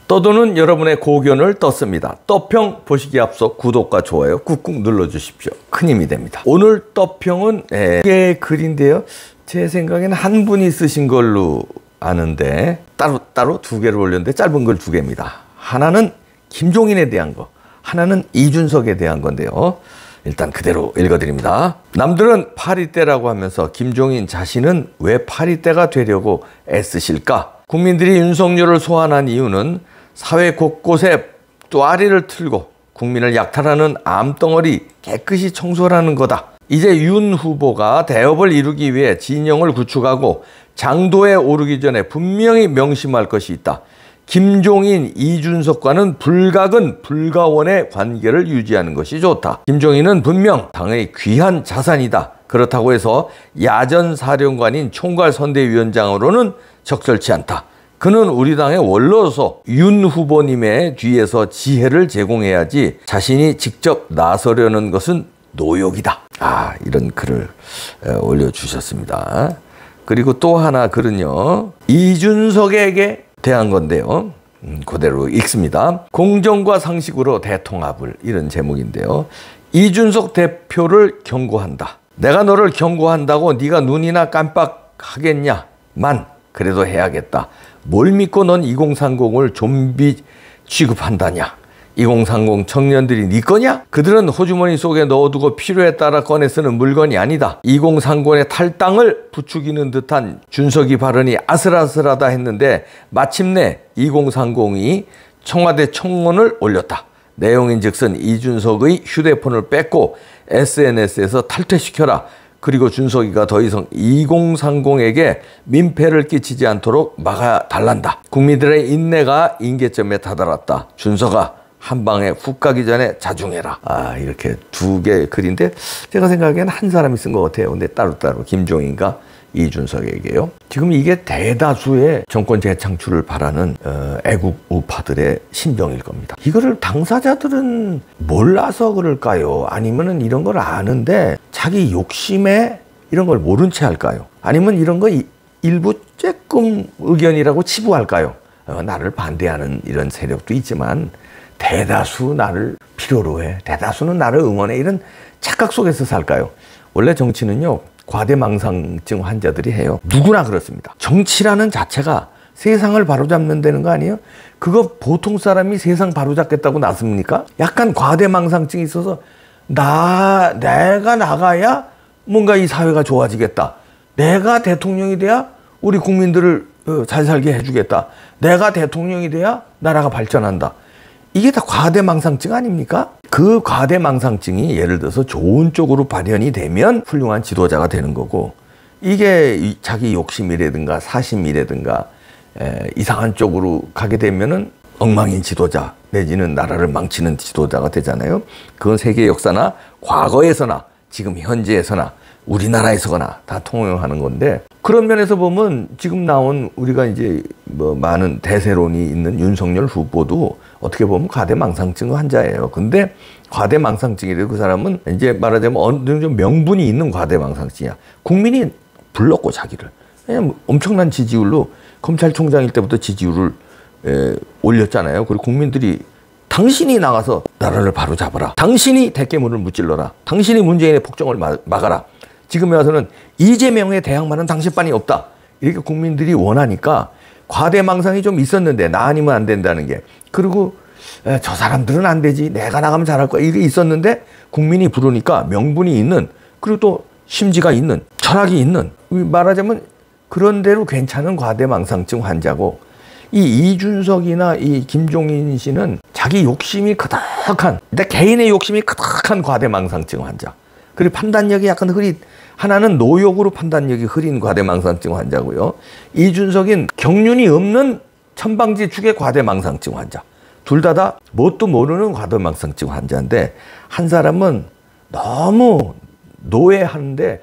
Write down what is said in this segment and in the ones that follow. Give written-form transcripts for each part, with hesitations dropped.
떠도는 여러분의 고견을 떴습니다. 떠평 보시기 앞서 구독과 좋아요 꾹꾹 눌러주십시오. 큰 힘이 됩니다. 오늘 떠평은 이게 글인데요. 제 생각에는 한 분이 쓰신 걸로 아는데 따로 두 개를 올렸는데 짧은 글 두 개입니다. 하나는 김종인에 대한 거, 하나는 이준석에 대한 건데요. 일단 그대로 읽어드립니다. 남들은 파리떼라고 하면서 김종인 자신은 왜 파리떼가 되려고 애쓰실까? 국민들이 윤석열을 소환한 이유는 사회 곳곳에 또아리를 틀고 국민을 약탈하는 암덩어리 깨끗이 청소하는 거다. 이제 윤 후보가 대업을 이루기 위해 진영을 구축하고 장도에 오르기 전에 분명히 명심할 것이 있다. 김종인, 이준석과는 불가근, 불가원의 관계를 유지하는 것이 좋다. 김종인은 분명 당의 귀한 자산이다. 그렇다고 해서 야전사령관인 총괄선대위원장으로는 적절치 않다. 그는 우리 당의 원로서 윤 후보님의 뒤에서 지혜를 제공해야지 자신이 직접 나서려는 것은 노욕이다. 이런 글을 올려주셨습니다. 그리고 또 하나 글은요. 이준석에게 대한 건데요. 그대로 읽습니다. 공정과 상식으로 대통합을, 이런 제목인데요. 이준석 대표를 경고한다. 내가 너를 경고한다고 네가 눈이나 깜빡하겠냐만 그래도 해야겠다. 뭘 믿고 넌 2030을 좀비 취급한다냐? 2030 청년들이 네 거냐? 그들은 호주머니 속에 넣어두고 필요에 따라 꺼내 쓰는 물건이 아니다. 2030의 탈당을 부추기는 듯한 준석이 발언이 아슬아슬하다 했는데 마침내 2030이 청와대 청원을 올렸다. 내용인즉슨 이준석의 휴대폰을 뺏고 SNS에서 탈퇴시켜라. 그리고 준석이가 더 이상 2030에게 민폐를 끼치지 않도록 막아달란다. 국민들의 인내가 임계점에 다다랐다. 준석아, 한 방에 훅 가기 전에 자중해라. 이렇게 두 개의 글인데 제가 생각에는 한 사람이 쓴 것 같아요. 근데 따로따로 김종인과 이준석에게요. 지금 이게 대다수의 정권 재창출을 바라는 애국 우파들의 심정일 겁니다. 이거를 당사자들은 몰라서 그럴까요? 아니면은 이런 걸 아는데 자기 욕심에 이런 걸 모른 채 할까요? 아니면 이런 거 일부 쬐끔 의견이라고 치부할까요? 나를 반대하는 이런 세력도 있지만 대다수 나를 필요로 해, 대다수는 나를 응원해, 이런 착각 속에서 살까요? 원래 정치는요, 과대망상증 환자들이 해요. 누구나 그렇습니다. 정치라는 자체가 세상을 바로잡는 데는 거 아니에요? 그거 보통 사람이 세상 바로잡겠다고 나섭니까? 약간 과대망상증이 있어서 내가 나가야 뭔가 이 사회가 좋아지겠다. 내가 대통령이 돼야 우리 국민들을 잘 살게 해주겠다. 내가 대통령이 돼야 나라가 발전한다. 이게 다 과대망상증 아닙니까? 그 과대망상증이 예를 들어서 좋은 쪽으로 발현이 되면 훌륭한 지도자가 되는 거고, 이게 자기 욕심이라든가 사심이라든가 이상한 쪽으로 가게 되면은 엉망인 지도자 내지는 나라를 망치는 지도자가 되잖아요. 그건 세계 역사나 과거에서나 지금 현재에서나 우리나라에서거나 다 통용하는 건데, 그런 면에서 보면 지금 나온 우리가 이제 많은 대세론이 있는 윤석열 후보도 어떻게 보면 과대망상증 환자예요. 근데 과대망상증이래도 그 사람은 이제 말하자면 어느 정도 명분이 있는 과대망상증이야. 국민이 불렀고 자기를. 그냥 엄청난 지지율로 검찰총장일 때부터 지지율을 올렸잖아요. 그리고 국민들이 당신이 나가서 나라를 바로 잡아라. 당신이 대깨물을 무찔러라. 당신이 문재인의 폭정을 막아라. 지금에 와서는 이재명의 대항마는 당신만이 없다. 이렇게 국민들이 원하니까 과대망상이 좀 있었는데 나 아니면 안 된다는 게. 그리고 저 사람들은 안 되지. 내가 나가면 잘할 거야. 이게 있었는데 국민이 부르니까 명분이 있는, 그리고 또 심지가 있는, 철학이 있는, 말하자면 그런 대로 괜찮은 과대망상증 환자고, 이 이준석이나 이 김종인 씨는 자기 욕심이 가득한, 근데 개인의 욕심이 가득한 과대망상증 환자. 그리고 판단력이 약간 하나는 노욕으로 판단력이 흐린 과대망상증 환자고요. 이준석인 경륜이 없는 천방지축의 과대망상증 환자. 둘 다 뭣도 모르는 과대망상증 환자인데, 한 사람은 너무 노예하는데,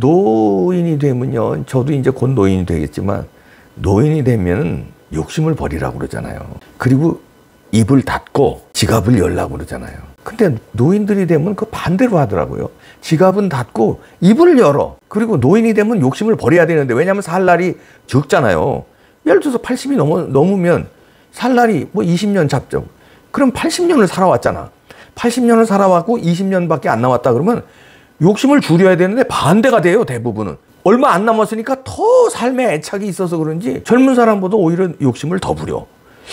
노인이 되면요, 저도 이제 곧 노인이 되겠지만 노인이 되면 욕심을 버리라고 그러잖아요. 그리고 입을 닫고 지갑을 열라고 그러잖아요. 근데 노인들이 되면 그 반대로 하더라고요. 지갑은 닫고 입을 열어. 그리고 노인이 되면 욕심을 버려야 되는데, 왜냐하면 살 날이 적잖아요. 예를 들어서 80이 넘으면 살날이 뭐 20년 잡죠. 그럼 80년을 살아왔잖아. 80년을 살아왔고 20년밖에 안 남았다 그러면 욕심을 줄여야 되는데 반대가 돼요, 대부분은. 얼마 안 남았으니까 더 삶에 애착이 있어서 그런지 젊은 사람보다 오히려 욕심을 더 부려.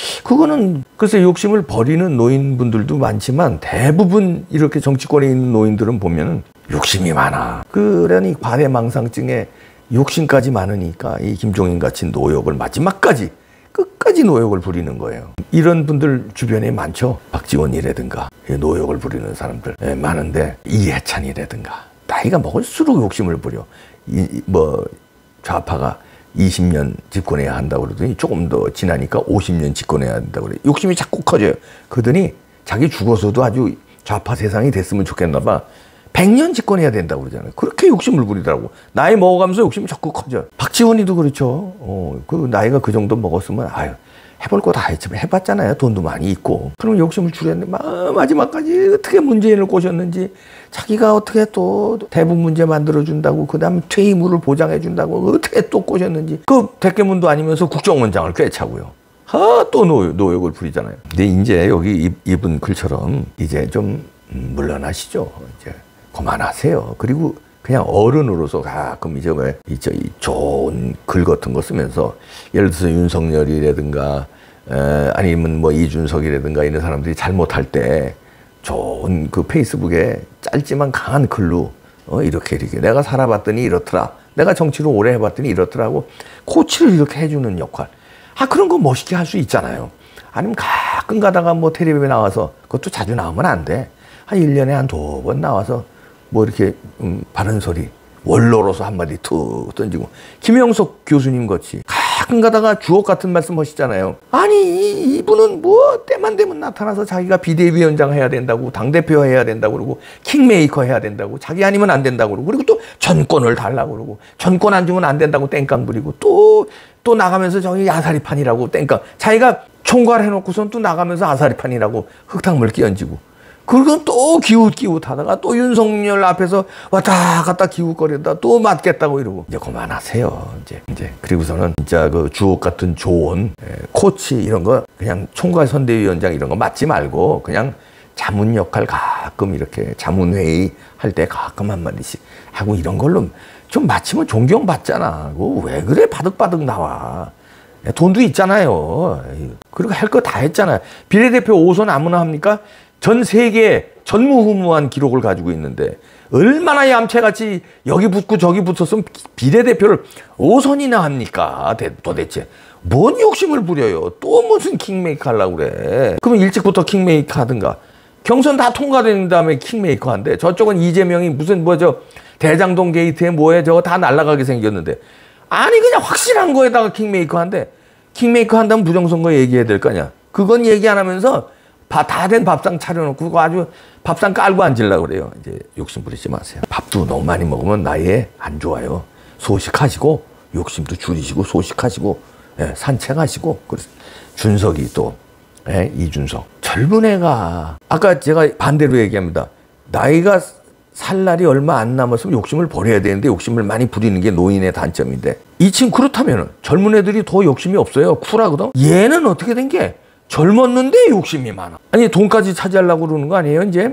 그거는 글쎄 욕심을 버리는 노인분들도 많지만 대부분 이렇게 정치권에 있는 노인들은 보면은 욕심이 많아. 그러니 과대망상증에 욕심까지 많으니까 이 김종인 같이 노역을 마지막까지 끝까지 노역을 부리는 거예요. 이런 분들 주변에 많죠. 박지원이라든가 노역을 부리는 사람들 많은데 이해찬이라든가 나이가 먹을수록 욕심을 부려. 뭐 좌파가 20년 집권해야 한다고 그러더니 조금 더 지나니까 50년 집권해야 한다고 그래. 욕심이 자꾸 커져요. 그러더니 자기 죽어서도 아주 좌파 세상이 됐으면 좋겠나 봐. 100년 집권해야 된다고 그러잖아요. 그렇게 욕심을 부리더라고. 나이 먹어가면서 욕심이 자꾸 커져. 박지원이도 그렇죠. 그 나이가 그 정도 먹었으면 아유 해볼 거 다 했지만 해봤잖아요. 돈도 많이 있고. 그럼 욕심을 줄였는데 마지막까지 어떻게 문재인을 꼬셨는지 자기가 어떻게 또 대북 문제 만들어준다고 그 다음에 퇴임물을 보장해준다고 어떻게 또 꼬셨는지 그 대깨문도 아니면서 국정원장을 꿰차고요. 또 노역을 부리잖아요. 근데 이제 여기 이분 글처럼 이제 좀 물러나시죠. 이제 그만하세요. 그리고 그냥 어른으로서 가끔 이제 이 좋은 글 같은 거 쓰면서 예를 들어서 윤석열이라든가 아니면 뭐 이준석이라든가 이런 사람들이 잘못할 때 좋은 그 페이스북에 짧지만 강한 글로 이렇게 내가 살아봤더니 이렇더라. 내가 정치를 오래 해봤더니 이렇더라고. 코치를 이렇게 해주는 역할. 그런 거 멋있게 할 수 있잖아요. 아니면 가끔 가다가 뭐 텔레비전에 나와서 그것도 자주 나오면 안 돼. 한 1년에 한 2번 나와서 뭐 이렇게 바른 소리 원로로서 한마디 툭 던지고 김영석 교수님 같이 가끔 가다가 주옥 같은 말씀 하시잖아요. 아니 이분은 뭐 때만 되면 나타나서 자기가 비대위원장 해야 된다고 당대표 해야 된다고 그러고 킹메이커 해야 된다고 자기 아니면 안 된다고 그러고 그리고 또 전권을 달라고 그러고 전권 안 주면 안 된다고 땡깡 부리고 또 나가면서 저기 아사리판이라고 땡깡 자기가 총괄해놓고선 또 나가면서 아사리판이라고 흙탕물 끼얹고 그리고 또 기웃기웃하다가 또 윤석열 앞에서 왔다 갔다 기웃거리다 또 맞겠다고 이러고 이제 그만하세요. 이제 그리고서는 진짜 그 주옥 같은 조언, 코치 이런 거 그냥 총괄 선대위원장 이런 거 맡지 말고 그냥 자문 역할 가끔 이렇게 자문회의 할 때 가끔 한마디씩 하고 이런 걸로 좀 마치면 존경받잖아. 왜 그래 바득바득 나와. 돈도 있잖아요. 그리고 할 거 다 했잖아요. 비례대표 5선 아무나 합니까? 전 세계 전무후무한 기록을 가지고 있는데 얼마나 얌체같이 여기 붙고 저기 붙었으면 비례대표를 5선이나 합니까? 도대체 뭔 욕심을 부려요? 또 무슨 킹메이커 하려고 그래? 그러면 일찍부터 킹메이커 하든가. 경선 다 통과된 다음에 킹메이커 한대. 저쪽은 이재명이 무슨 대장동 게이트에 뭐에 저거 다 날아가게 생겼는데 아니 그냥 확실한 거에다가 킹메이커 한대. 킹메이커 한다면 부정선거 얘기해야 될 거 아니야. 그건 얘기 안 하면서 다 된 밥상 차려놓고 그거 아주 밥상 깔고 앉으려고 그래요. 이제 욕심 부리지 마세요. 밥도 너무 많이 먹으면 나이에 안 좋아요. 소식하시고 욕심도 줄이시고 소식하시고 산책하시고 그래서 준석이 또 이준석 젊은 애가 아까 제가 반대로 얘기합니다. 나이가 살 날이 얼마 안 남았으면 욕심을 버려야 되는데 욕심을 많이 부리는 게 노인의 단점인데 이 친구 그렇다면 젊은 애들이 더 욕심이 없어요. 쿨하거든. 얘는 어떻게 된 게 젊었는데 욕심이 많아. 아니 돈까지 차지하려고 그러는 거 아니에요? 이제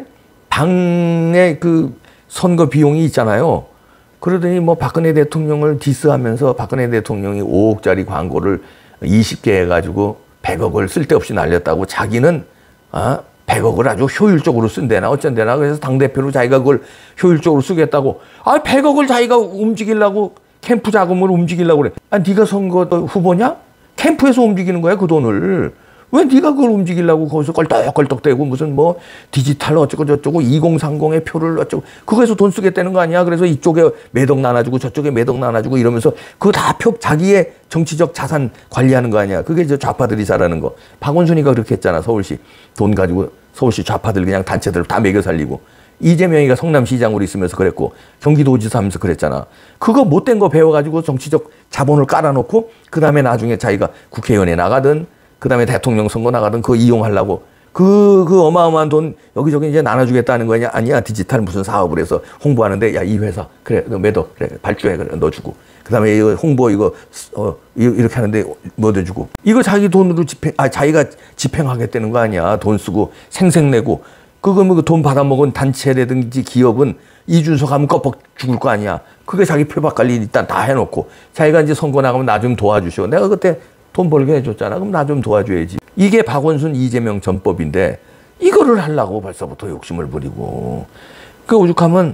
당의 그 선거 비용이 있잖아요. 그러더니 뭐 박근혜 대통령을 디스하면서 박근혜 대통령이 5억짜리 광고를 20개 해가지고 100억을 쓸데없이 날렸다고 자기는 100억을 아주 효율적으로 쓴대나 어쩐대나 그래서 당대표로 자기가 그걸 효율적으로 쓰겠다고 100억을 자기가 움직이려고 캠프 자금을 움직이려고 그래. 네가 선거 후보냐? 캠프에서 움직이는 거야 그 돈을. 왜 네가 그걸 움직이려고 거기서 껄떡껄떡대고 무슨 뭐 디지털 어쩌고 저쩌고 2030의 표를 어쩌고 그거에서 돈 쓰겠다는 거 아니야? 그래서 이쪽에 매덕 나눠주고 저쪽에 매덕 나눠주고 이러면서 그거 다 자기의 정치적 자산 관리하는 거 아니야? 그게 저 좌파들이 잘하는 거. 박원순이가 그렇게 했잖아. 서울시 돈 가지고 서울시 좌파들 그냥 단체들 다 매겨 살리고. 이재명이가 성남시장으로 있으면서 그랬고 경기도지사 하면서 그랬잖아. 그거 못된 거 배워가지고 정치적 자본을 깔아놓고 그 다음에 나중에 자기가 국회의원에 나가든 그 다음에 대통령 선거 나가든 그거 이용하려고 그 어마어마한 돈 여기저기 이제 나눠주겠다는 거냐? 아니야. 디지털 무슨 사업을 해서 홍보하는데, 야, 이 회사, 그래, 너 매도, 그래, 발주해, 그래, 너 주고. 그 다음에 이거 홍보, 이렇게 하는데 뭐 넣어주고. 이거 자기 돈으로 자기가 집행하겠다는 거 아니야. 돈 쓰고, 생색내고. 그거 뭐 돈 받아먹은 단체라든지 기업은 이준석 하면 껍벅 죽을 거 아니야. 그게 자기 표박 관리 일단 다 해놓고. 자기가 이제 선거 나가면 나 좀 도와주시오. 내가 그때 돈 벌게 해줬잖아. 그럼 나 좀 도와줘야지. 이게 박원순, 이재명 전법인데 이거를 하려고 벌써부터 욕심을 부리고. 그 오죽하면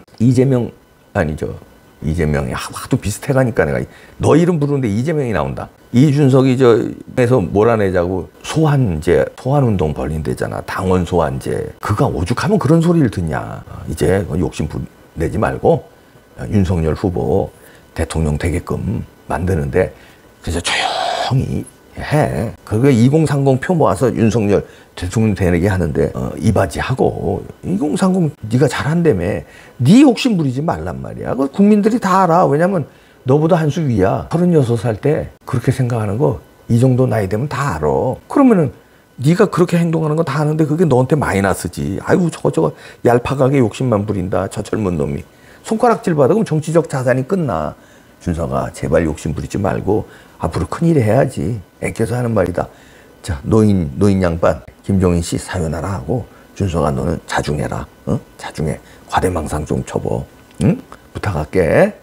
이재명이 하도 비슷해가니까 내가 너 이름 부르는데 이재명이 나온다. 이준석이 에서 몰아내자고 소환운동 벌린대잖아. 당원 소환제. 그가 오죽하면 그런 소리를 듣냐. 이제 욕심 내지 말고 윤석열 후보 대통령 되게끔 만드는데 그래서 조용히 해. 그게 2030 표 모아서 윤석열 대통령 되게 하는데 이바지하고 2030 네가 잘한다며. 네 욕심 부리지 말란 말이야. 그 국민들이 다 알아. 왜냐면 너보다 한 수 위야. 36살 때 그렇게 생각하는 거 이 정도 나이 되면 다 알아. 그러면은 네가 그렇게 행동하는 건 다 아는데 그게 너한테 마이너스지. 아이고 저거 얄팍하게 욕심만 부린다. 저 젊은 놈이. 손가락질 받아. 그럼 정치적 자산이 끝나. 준석아, 제발 욕심 부리지 말고 앞으로 큰일 해야지. 애껴서 하는 말이다. 자, 노인 양반 김종인 씨 사연하라 하고 준석아 너는 자중해라. 자중해. 과대망상 좀 쳐보. 응? 부탁할게.